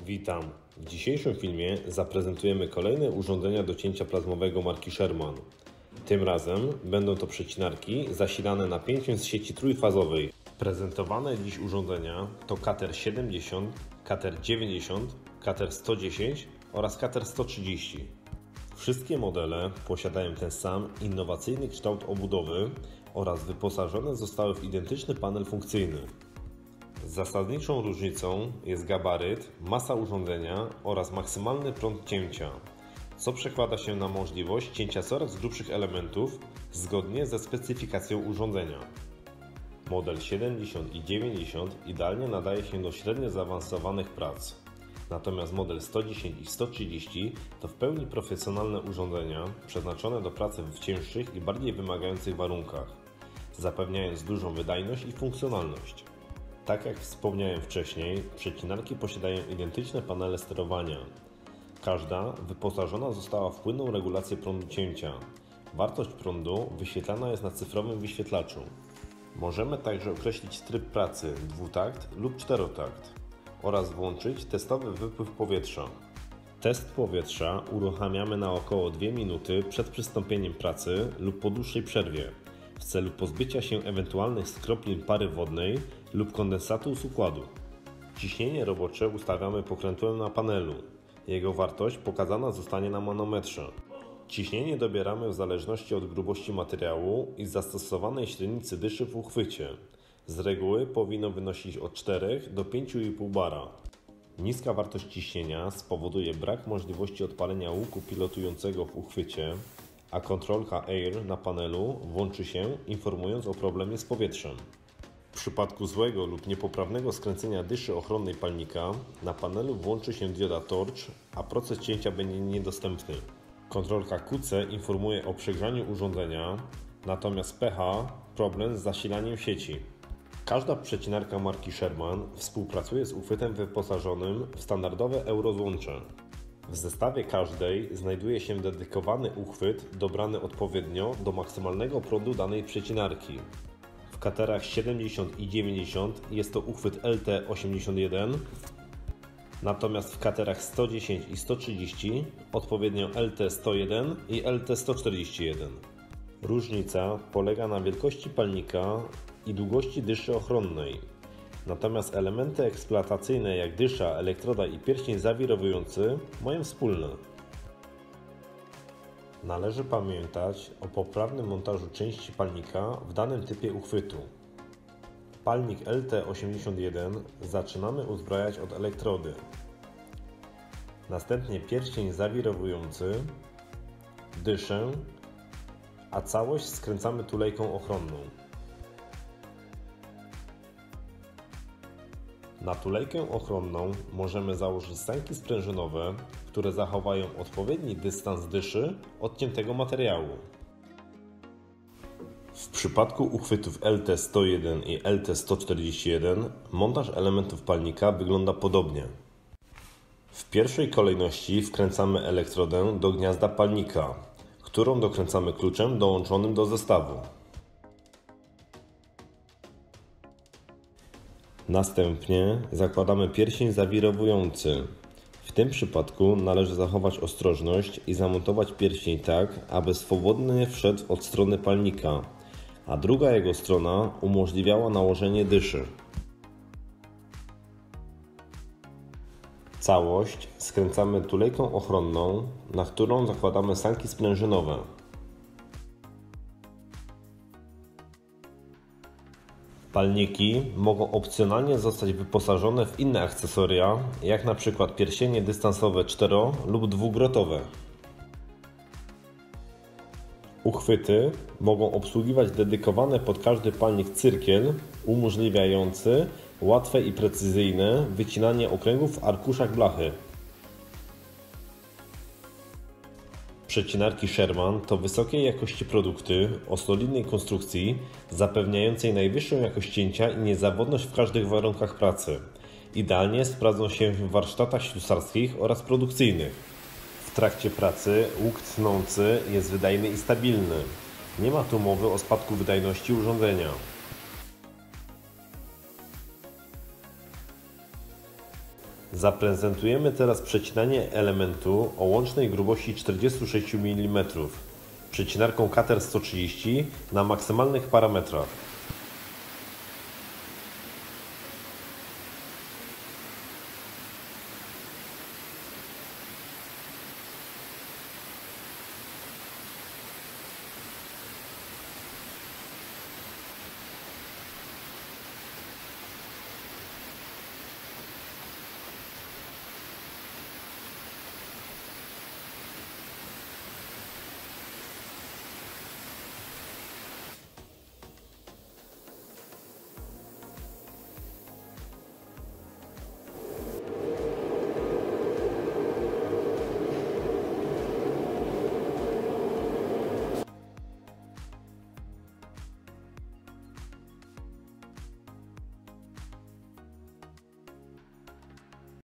Witam. W dzisiejszym filmie zaprezentujemy kolejne urządzenia do cięcia plazmowego marki Sherman. Tym razem będą to przecinarki zasilane napięciem z sieci trójfazowej. Prezentowane dziś urządzenia to Cutter 70, Cutter 90, Cutter 110 oraz Cutter 130. Wszystkie modele posiadają ten sam innowacyjny kształt obudowy oraz wyposażone zostały w identyczny panel funkcyjny. Zasadniczą różnicą jest gabaryt, masa urządzenia oraz maksymalny prąd cięcia, co przekłada się na możliwość cięcia coraz grubszych elementów zgodnie ze specyfikacją urządzenia. Model 70 i 90 idealnie nadaje się do średnio zaawansowanych prac, natomiast model 110 i 130 to w pełni profesjonalne urządzenia przeznaczone do pracy w cięższych i bardziej wymagających warunkach, zapewniając dużą wydajność i funkcjonalność. Tak jak wspomniałem wcześniej, przecinarki posiadają identyczne panele sterowania. Każda wyposażona została w płynną regulację prądu cięcia. Wartość prądu wyświetlana jest na cyfrowym wyświetlaczu. Możemy także określić tryb pracy dwutakt lub czterotakt oraz włączyć testowy wypływ powietrza. Test powietrza uruchamiamy na około 2 minuty przed przystąpieniem pracy lub po dłuższej przerwie, w celu pozbycia się ewentualnych skroplin pary wodnej lub kondensatu z układu. Ciśnienie robocze ustawiamy pokrętłem na panelu. Jego wartość pokazana zostanie na manometrze. Ciśnienie dobieramy w zależności od grubości materiału i zastosowanej średnicy dyszy w uchwycie. Z reguły powinno wynosić od 4 do 5,5 bara. Niska wartość ciśnienia spowoduje brak możliwości odpalenia łuku pilotującego w uchwycie, a kontrolka Air na panelu włączy się, informując o problemie z powietrzem. W przypadku złego lub niepoprawnego skręcenia dyszy ochronnej palnika na panelu włączy się dioda torch, a proces cięcia będzie niedostępny. Kontrolka QC informuje o przegrzaniu urządzenia, natomiast pH problem z zasilaniem sieci. Każda przecinarka marki Sherman współpracuje z uchwytem wyposażonym w standardowe eurozłącze. W zestawie każdej znajduje się dedykowany uchwyt dobrany odpowiednio do maksymalnego prądu danej przecinarki. W Cutterach 70 i 90 jest to uchwyt LT81, natomiast w Cutterach 110 i 130 odpowiednio LT101 i LT141. Różnica polega na wielkości palnika i długości dyszy ochronnej. Natomiast elementy eksploatacyjne jak dysza, elektroda i pierścień zawirowujący mają wspólne. Należy pamiętać o poprawnym montażu części palnika w danym typie uchwytu. Palnik LT81 zaczynamy uzbrajać od elektrody. Następnie pierścień zawirowujący, dyszę, a całość skręcamy tulejką ochronną. Na tulejkę ochronną możemy założyć sanki sprężynowe, które zachowają odpowiedni dystans dyszy od ciętego materiału. W przypadku uchwytów LT101 i LT141 montaż elementów palnika wygląda podobnie. W pierwszej kolejności wkręcamy elektrodę do gniazda palnika, którą dokręcamy kluczem dołączonym do zestawu. Następnie zakładamy pierścień zawirowujący. W tym przypadku należy zachować ostrożność i zamontować pierścień tak, aby swobodnie wszedł od strony palnika, a druga jego strona umożliwiała nałożenie dyszy. Całość skręcamy tulejką ochronną, na którą zakładamy sanki sprężynowe. Palniki mogą opcjonalnie zostać wyposażone w inne akcesoria, jak np. pierścienie dystansowe 4- lub dwugrotowe. Uchwyty mogą obsługiwać dedykowany pod każdy palnik cyrkiel umożliwiający łatwe i precyzyjne wycinanie okręgów w arkuszach blachy. Przecinarki Sherman to wysokiej jakości produkty o solidnej konstrukcji, zapewniającej najwyższą jakość cięcia i niezawodność w każdych warunkach pracy. Idealnie sprawdzą się w warsztatach ślusarskich oraz produkcyjnych. W trakcie pracy łuk tnący jest wydajny i stabilny. Nie ma tu mowy o spadku wydajności urządzenia. Zaprezentujemy teraz przecinanie elementu o łącznej grubości 46 mm przecinarką Cutter 130 na maksymalnych parametrach.